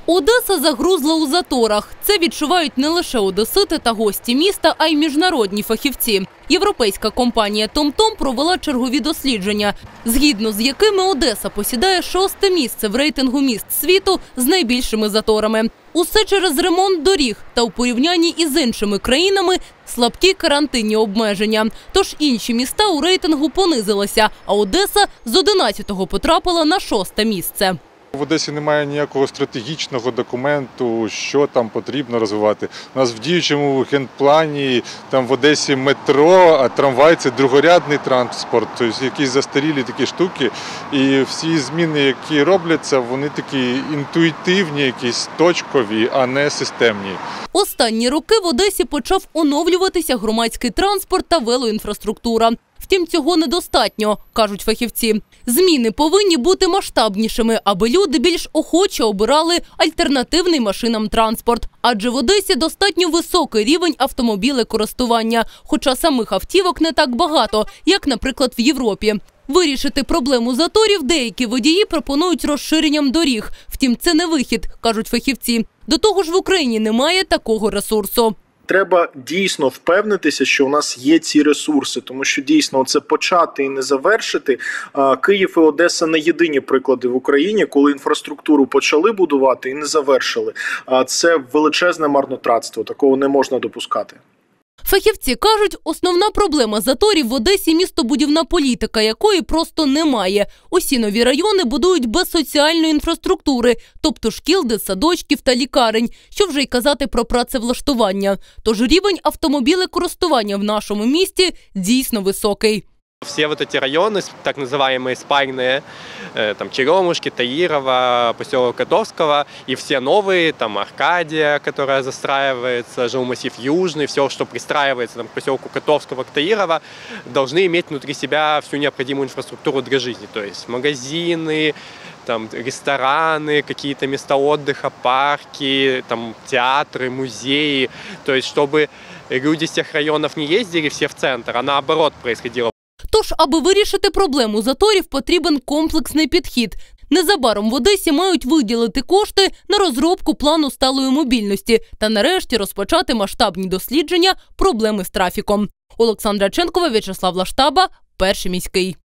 Одеса загрузла у заторах. Це відчувають не лише одесити та гості міста, а й міжнародні фахівці. Європейська компанія TomTom провела чергові дослідження, згідно з якими Одеса посідає 6-те місце в рейтингу міст світу з найбільшими заторами. Усе через ремонт доріг та у порівнянні із іншими країнами слабкі карантинні обмеження. Тож інші міста у рейтингу понизилися, а Одеса з 11-го потрапила на 6-те місце. В Одесі немає ніякого стратегічного документу, що там потрібно розвивати. У нас в діючому генплані там в Одесі метро, а трамвай – це другорядний транспорт, тобто якісь застарілі такі штуки. І всі зміни, які робляться, вони такі інтуїтивні, якісь точкові, а не системні. Останні роки в Одесі почав оновлюватися громадський транспорт та велоінфраструктура. Втім, цього недостатньо, кажуть фахівці. Зміни повинні бути масштабнішими, аби люди більш охоче обирали альтернативний машинам транспорт. Адже в Одесі достатньо високий рівень автомобілekористування, хоча самих автівок не так багато, як, наприклад, в Європі. Вирішити проблему заторів деякі водії пропонують розширенням доріг. Втім, це не вихід, кажуть фахівці. До того ж, в Україні немає такого ресурсу. Треба дійсно впевнитися, що у нас є ці ресурси, тому що дійсно це почати і не завершити. Київ і Одеса не єдині приклади в Україні, коли інфраструктуру почали будувати і не завершили. Це величезне марнотратство, такого не можна допускати. Фахівці кажуть, основна проблема заторів в Одесі – містобудівна політика, якої просто немає. Усі нові райони будують без соціальної інфраструктури, тобто шкіл, дитсадочків та лікарень, що вже й казати про працевлаштування. Тож рівень автомобілekористування в нашому місті дійсно високий. Все вот эти районы, так называемые спальные, там Черемушки, Таирова, поселок Котовского, и все новые, там Аркадия, которая застраивается, жилмассив Южный, все, что пристраивается там, к поселку Котовского, к Таирова, должны иметь внутри себя всю необходимую инфраструктуру для жизни, то есть магазины, там, рестораны, какие-то места отдыха, парки, там, театры, музеи, то есть чтобы люди с тех районов не ездили все в центр, а наоборот происходило. Тож, аби вирішити проблему заторів, потрібен комплексний підхід. Незабаром в Одесі мають виділити кошти на розробку плану сталої мобільності та нарешті розпочати масштабні дослідження проблеми з трафіком. Олександра Ченкова, В'ячеслав Лаштаба, Перший міський.